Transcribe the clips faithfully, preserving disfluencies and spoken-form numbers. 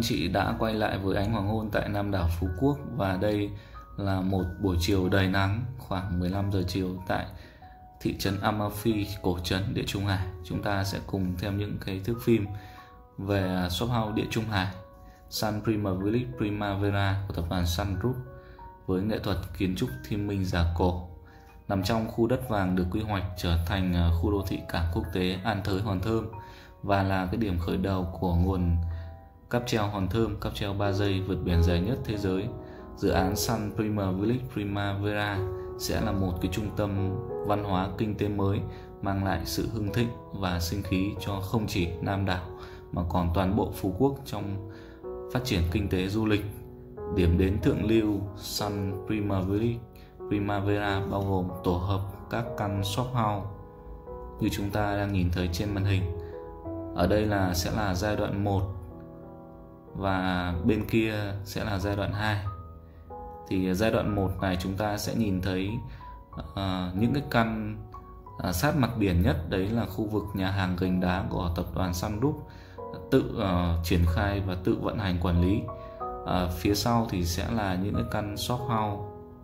chị đã quay lại với ánh hoàng hôn tại Nam đảo Phú Quốc, và đây là một buổi chiều đầy nắng khoảng mười lăm giờ chiều tại thị trấn Amalfi, cổ trấn Địa Trung Hải. Chúng ta sẽ cùng thêm những cái thước phim về shop house Địa Trung Hải Sun Prima Village Primavera của tập đoàn Sun Group với nghệ thuật kiến trúc thiên minh giả cổ, nằm trong khu đất vàng được quy hoạch trở thành khu đô thị cảng quốc tế An Thới Hòn Thơm và là cái điểm khởi đầu của nguồn cáp treo Hòn Thơm, cáp treo ba giây vượt biển dài nhất thế giới. Dự án Sun Prima Village Primavera sẽ là một cái trung tâm văn hóa kinh tế mới, mang lại sự hưng thịnh và sinh khí cho không chỉ Nam đảo mà còn toàn bộ Phú Quốc trong phát triển kinh tế du lịch. Điểm đến thượng lưu Sun Prima Village Primavera bao gồm tổ hợp các căn shop house như chúng ta đang nhìn thấy trên màn hình. Ở đây là sẽ là giai đoạn một và bên kia sẽ là giai đoạn hai. Thì giai đoạn một này chúng ta sẽ nhìn thấy uh, những cái căn uh, sát mặt biển nhất, đấy là khu vực nhà hàng gành đá của tập đoàn Sun Group tự uh, triển khai và tự vận hành quản lý. Uh, phía sau thì sẽ là những cái căn shop house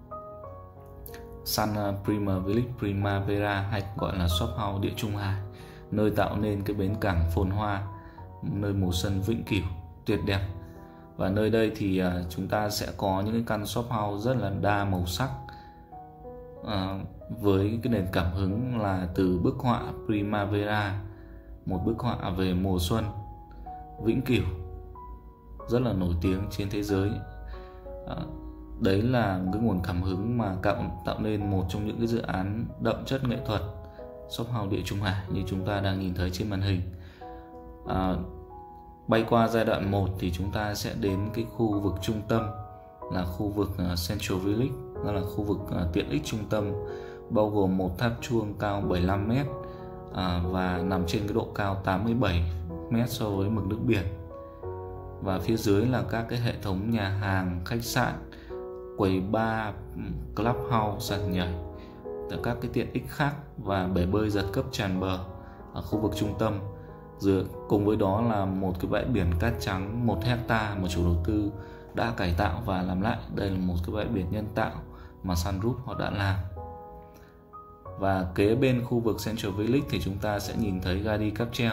Sun Prima Village Primavera, hay gọi là shop house Địa Trung Hải, nơi tạo nên cái bến cảng phồn hoa, nơi mùa xuân vĩnh cửu tuyệt đẹp. Và nơi đây thì uh, chúng ta sẽ có những cái căn shop house rất là đa màu sắc, uh, với cái nền cảm hứng là từ bức họa Primavera, một bức họa về mùa xuân vĩnh cửu rất là nổi tiếng trên thế giới. Uh, đấy là cái nguồn cảm hứng mà tạo, tạo nên một trong những cái dự án đậm chất nghệ thuật shop house Địa Trung Hải như chúng ta đang nhìn thấy trên màn hình. Uh, Bay qua giai đoạn một thì chúng ta sẽ đến cái khu vực trung tâm là khu vực Central Village, đó là khu vực tiện ích trung tâm, bao gồm một tháp chuông cao bảy mươi lăm mét và nằm trên cái độ cao tám mươi bảy mét so với mực nước biển. Và phía dưới là các cái hệ thống nhà hàng, khách sạn, quầy bar, clubhouse, sàn nhảy, các cái tiện ích khác và bể bơi giật cấp tràn bờ ở khu vực trung tâm. Rồi cùng với đó là một cái bãi biển cát trắng một hecta mà chủ đầu tư đã cải tạo và làm lại. Đây là một cái bãi biển nhân tạo mà Sun Group họ đã làm. Và kế bên khu vực Central Village thì chúng ta sẽ nhìn thấy ga đi cáp treo.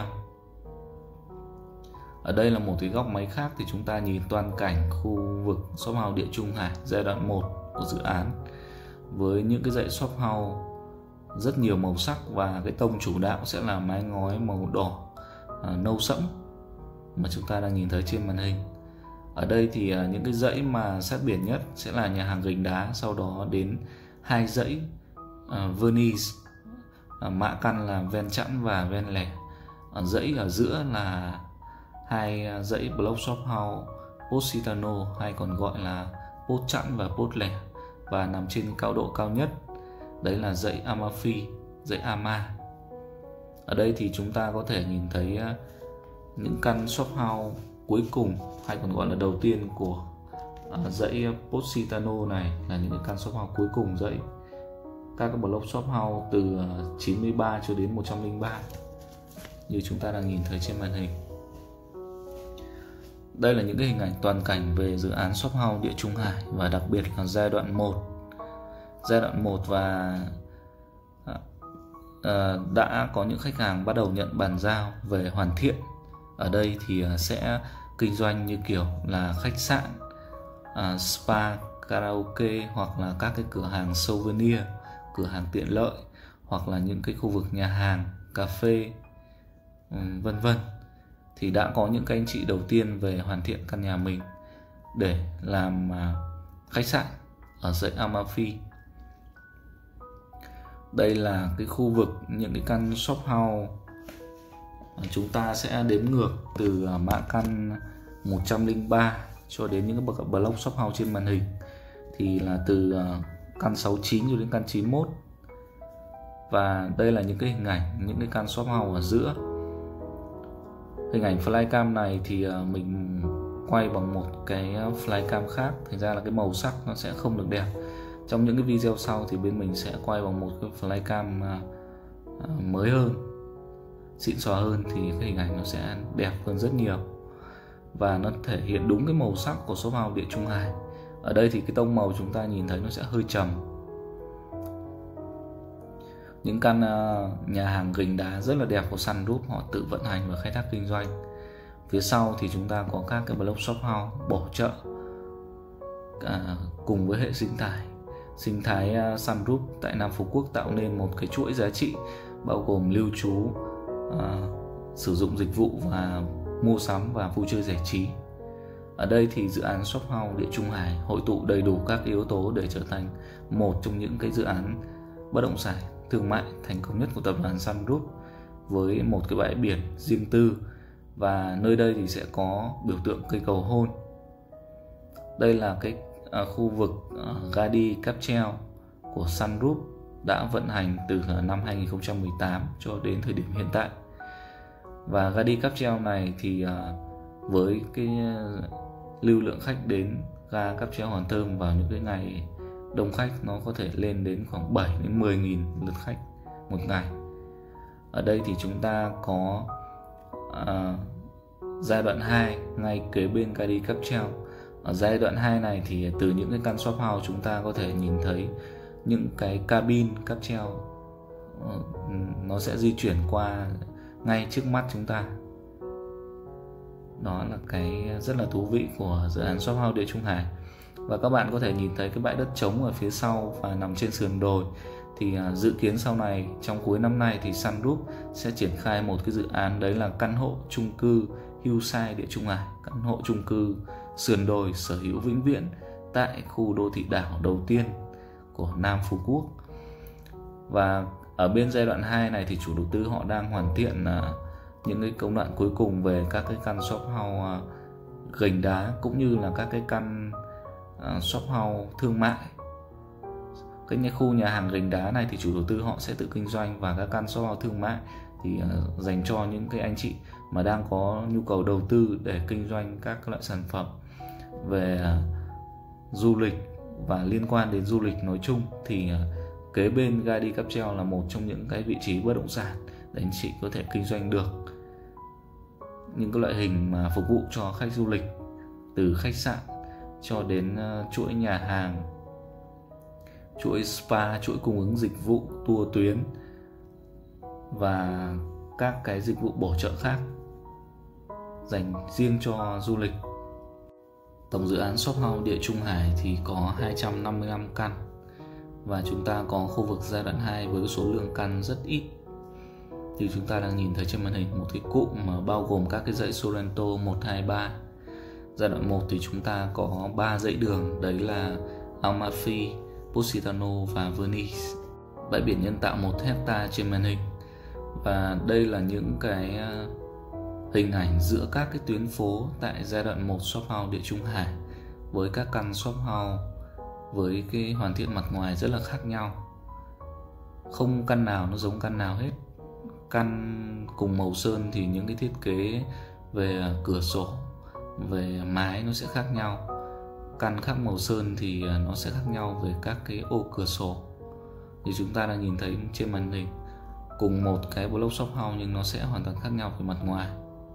Ở đây là một cái góc máy khác thì chúng ta nhìn toàn cảnh khu vực shop house Địa Trung Hải giai đoạn một của dự án, với những cái dãy shop house rất nhiều màu sắc, và cái tông chủ đạo sẽ là mái ngói màu đỏ à, nâu sẫm mà chúng ta đang nhìn thấy trên màn hình. Ở đây thì à, những cái dãy mà sát biển nhất sẽ là nhà hàng gành đá, sau đó đến hai dãy à, Venice, à, mã căn là ven chẵn và ven lẻ. Ở dãy ở giữa là hai dãy block shop house Positano, hay còn gọi là Post chẵn và Post lẻ, và nằm trên cao độ cao nhất, đấy là dãy Amalfi, dãy Ama. Ở đây thì chúng ta có thể nhìn thấy những căn shop house cuối cùng, hay còn gọi là đầu tiên của dãy Positano này, là những cái căn shop house cuối cùng dãy. Các cái block shop house từ chín mươi ba cho đến một trăm lẻ ba như chúng ta đang nhìn thấy trên màn hình. Đây là những cái hình ảnh toàn cảnh về dự án shop house Địa Trung Hải, và đặc biệt là giai đoạn một. Giai đoạn một và à, đã có những khách hàng bắt đầu nhận bàn giao về hoàn thiện. Ở đây thì sẽ kinh doanh như kiểu là khách sạn, à, spa, karaoke, hoặc là các cái cửa hàng souvenir, cửa hàng tiện lợi, hoặc là những cái khu vực nhà hàng, cà phê, vân vân. Thì đã có những cái anh chị đầu tiên về hoàn thiện căn nhà mình để làm à, khách sạn ở dãy Amalfi. Đây là cái khu vực những cái căn shop house, chúng ta sẽ đếm ngược từ mã căn một trăm lẻ ba cho đến những cái block shop house trên màn hình, thì là từ căn sáu mươi chín cho đến căn chín mươi mốt. Và đây là những cái hình ảnh những cái căn shop house ở giữa. Hình ảnh flycam này thì mình quay bằng một cái flycam khác, thành ra là cái màu sắc nó sẽ không được đẹp. Trong những cái video sau thì bên mình sẽ quay bằng một cái flycam mới hơn, xịn xò hơn, thì cái hình ảnh nó sẽ đẹp hơn rất nhiều. và nó thể hiện đúng cái màu sắc của shop house Địa Trung Hải. Ở đây thì cái tông màu chúng ta nhìn thấy nó sẽ hơi trầm. Những căn nhà hàng gành đá rất là đẹp của Sun Group họ tự vận hành và khai thác kinh doanh. Phía sau thì chúng ta có các cái block shop house bổ trợ à, cùng với hệ sinh thái. Sinh thái Sun Group tại Nam Phú Quốc tạo nên một cái chuỗi giá trị bao gồm lưu trú, à, sử dụng dịch vụ và mua sắm và vui chơi giải trí. Ở đây thì dự án shop house Địa Trung Hải hội tụ đầy đủ các yếu tố để trở thành một trong những cái dự án bất động sản thương mại thành công nhất của tập đoàn Sun Group, với một cái bãi biển riêng tư, và nơi đây thì sẽ có biểu tượng cây cầu hôn. Đây là cái uh, khu vực uh, Gardi cáp treo của Sun Group đã vận hành từ uh, năm hai nghìn không trăm mười tám cho đến thời điểm hiện tại. Và Gardi cáp treo này thì uh, với cái uh, lưu lượng khách đến ga cáp treo Hòn Thơm vào những cái ngày đông khách nó có thể lên đến khoảng bảy đến mười nghìn lượt khách một ngày. Ở đây thì chúng ta có uh, giai đoạn hai ngay kế bên Gardi cáp treo. Ở giai đoạn hai này thì từ những cái căn shop house chúng ta có thể nhìn thấy những cái cabin cáp treo uh, nó sẽ di chuyển qua ngay trước mắt chúng ta. Đó là cái rất là thú vị của dự án shop house Địa Trung Hải. Và các bạn có thể nhìn thấy cái bãi đất trống ở phía sau và nằm trên sườn đồi. Thì uh, dự kiến sau này trong cuối năm nay thì Sun Group sẽ triển khai một cái dự án, đấy là căn hộ chung cư Hillside Địa Trung Hải, căn hộ chung cư sườn đồi sở hữu vĩnh viễn tại khu đô thị đảo đầu tiên của Nam Phú Quốc. Và ở bên giai đoạn hai này thì chủ đầu tư họ đang hoàn thiện uh, những cái công đoạn cuối cùng về các cái căn shop house uh, gành đá cũng như là các cái căn uh, shop house thương mại. Cái khu nhà hàng gành đá này thì chủ đầu tư họ sẽ tự kinh doanh, và các căn shop house thương mại thì uh, dành cho những cái anh chị mà đang có nhu cầu đầu tư để kinh doanh các loại sản phẩm về uh, du lịch và liên quan đến du lịch nói chung. Thì uh, kế bên Gardi cáp treo là một trong những cái vị trí bất động sản để anh chị có thể kinh doanh được những cái loại hình mà phục vụ cho khách du lịch, từ khách sạn cho đến uh, chuỗi nhà hàng, chuỗi spa, chuỗi cung ứng dịch vụ tour tuyến và các cái dịch vụ bổ trợ khác dành riêng cho du lịch. Tổng dự án shop house Địa Trung Hải thì có hai trăm năm mươi lăm căn, và chúng ta có khu vực giai đoạn hai với số lượng căn rất ít. Thì chúng ta đang nhìn thấy trên màn hình một cái cụm mà bao gồm các cái dãy Sorrento một, hai, ba. Giai đoạn một thì chúng ta có ba dãy đường, đấy là Amalfi, Positano và Venice. Bãi biển nhân tạo một hecta trên màn hình. Và đây là những cái hình ảnh giữa các cái tuyến phố tại giai đoạn một shop house Địa Trung Hải, với các căn shop house với cái hoàn thiện mặt ngoài rất là khác nhau. Không căn nào nó giống căn nào hết. Căn cùng màu sơn thì những cái thiết kế về cửa sổ, về mái nó sẽ khác nhau. Căn khác màu sơn thì nó sẽ khác nhau về các cái ô cửa sổ. Thì chúng ta đang nhìn thấy trên màn hình cùng một cái block shop house nhưng nó sẽ hoàn toàn khác nhau về mặt ngoài.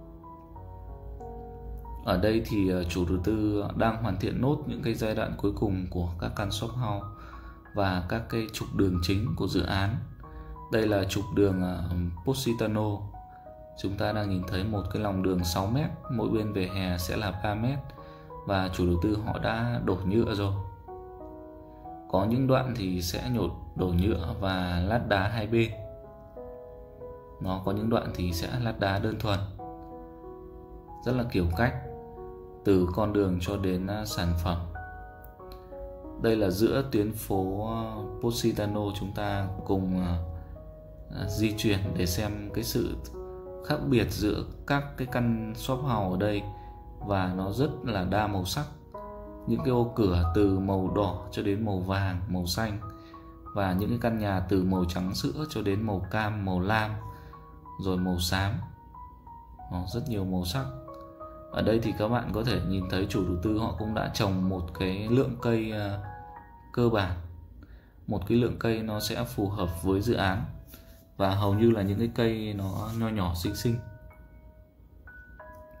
Ở đây thì chủ đầu tư đang hoàn thiện nốt những cái giai đoạn cuối cùng của các căn shop house và các cái trục đường chính của dự án. Đây là trục đường Positano. Chúng ta đang nhìn thấy một cái lòng đường sáu mét, mỗi bên vỉa hè sẽ là ba mét, và chủ đầu tư họ đã đổ nhựa rồi. Có những đoạn thì sẽ nhột đổ nhựa và lát đá hai bên. Nó có những đoạn thì sẽ lát đá đơn thuần. Rất là kiểu cách, từ con đường cho đến sản phẩm. Đây là giữa tuyến phố Positano, chúng ta cùng di chuyển để xem cái sự khác biệt giữa các cái căn shop house ở đây, và nó rất là đa màu sắc. Những cái ô cửa từ màu đỏ cho đến màu vàng, màu xanh, và những cái căn nhà từ màu trắng sữa cho đến màu cam, màu lam, rồi màu xám. Nó rất nhiều màu sắc. Ở đây thì các bạn có thể nhìn thấy chủ đầu tư họ cũng đã trồng một cái lượng cây uh, cơ bản, một cái lượng cây nó sẽ phù hợp với dự án, và hầu như là những cái cây nó nho nhỏ xinh xinh.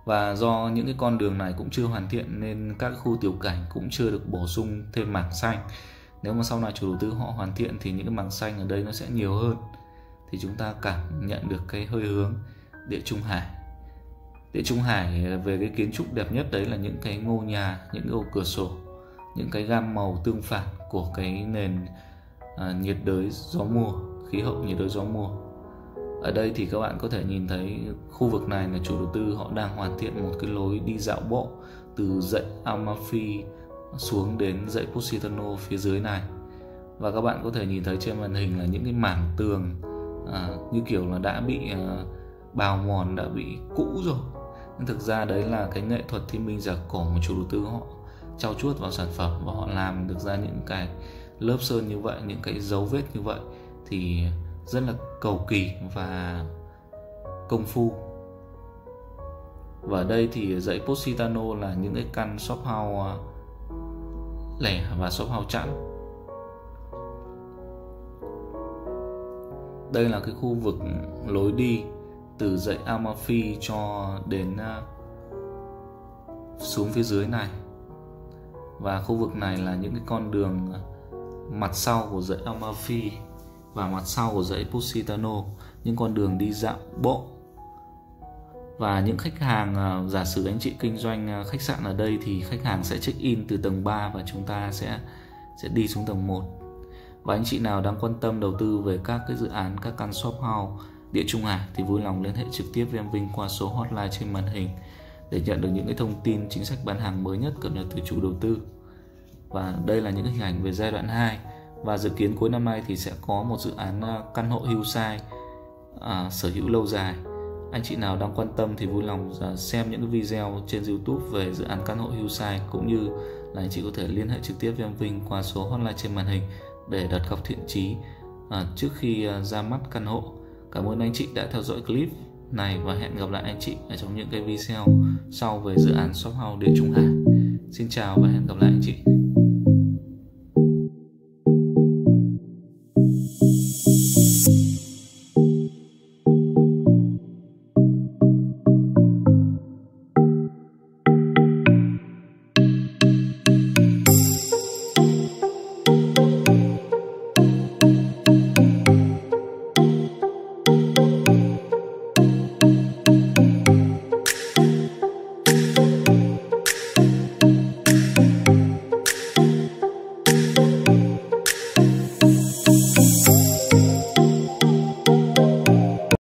Và do những cái con đường này cũng chưa hoàn thiện nên các khu tiểu cảnh cũng chưa được bổ sung thêm mảng xanh. Nếu mà sau này chủ đầu tư họ hoàn thiện thì những cái mảng xanh ở đây nó sẽ nhiều hơn, thì chúng ta cảm nhận được cái hơi hướng Địa Trung Hải. Địa Trung Hải về cái kiến trúc đẹp nhất đấy là những cái ngôi nhà, những cái ô cửa sổ, những cái gam màu tương phản của cái nền à, nhiệt đới gió mùa, khí hậu nhiệt đới gió mùa. Ở đây thì các bạn có thể nhìn thấy khu vực này là chủ đầu tư họ đang hoàn thiện một cái lối đi dạo bộ từ dãy Amalfi xuống đến dãy Positano phía dưới này. Và các bạn có thể nhìn thấy trên màn hình là những cái mảng tường à, như kiểu là đã bị à, bào mòn, đã bị cũ rồi. Nhưng thực ra đấy là cái nghệ thuật thiên minh giả cổ mà chủ đầu tư họ trau chuốt vào sản phẩm, và họ làm được ra những cái lớp sơn như vậy, những cái dấu vết như vậy thì rất là cầu kỳ và công phu. Và ở đây thì dãy Positano là những cái căn shop house lẻ và shop house chẵn. Đây là cái khu vực lối đi từ dãy Amalfi cho đến xuống phía dưới này. Và khu vực này là những cái con đường mặt sau của dãy Amalfi và mặt sau của dãy Positano, những con đường đi dạo bộ. Và những khách hàng, giả sử anh chị kinh doanh khách sạn ở đây thì khách hàng sẽ check in từ tầng ba và chúng ta sẽ sẽ đi xuống tầng một. Và anh chị nào đang quan tâm đầu tư về các cái dự án, các căn shop house Địa Trung Hải thì vui lòng liên hệ trực tiếp với em Vinh qua số hotline trên màn hình để nhận được những cái thông tin chính sách bán hàng mới nhất cập nhật từ chủ đầu tư. Và đây là những hình ảnh về giai đoạn hai. Và dự kiến cuối năm nay thì sẽ có một dự án căn hộ Hillside à, sở hữu lâu dài. Anh chị nào đang quan tâm thì vui lòng xem những video trên YouTube về dự án căn hộ Hillside, cũng như là anh chị có thể liên hệ trực tiếp với em Vinh qua số hotline trên màn hình để đặt cọc thiện chí à, trước khi à, ra mắt căn hộ. Cảm ơn anh chị đã theo dõi clip này và hẹn gặp lại anh chị ở trong những cái video sau về dự án shop house Địa Trung Hải. Xin chào và hẹn gặp lại anh chị.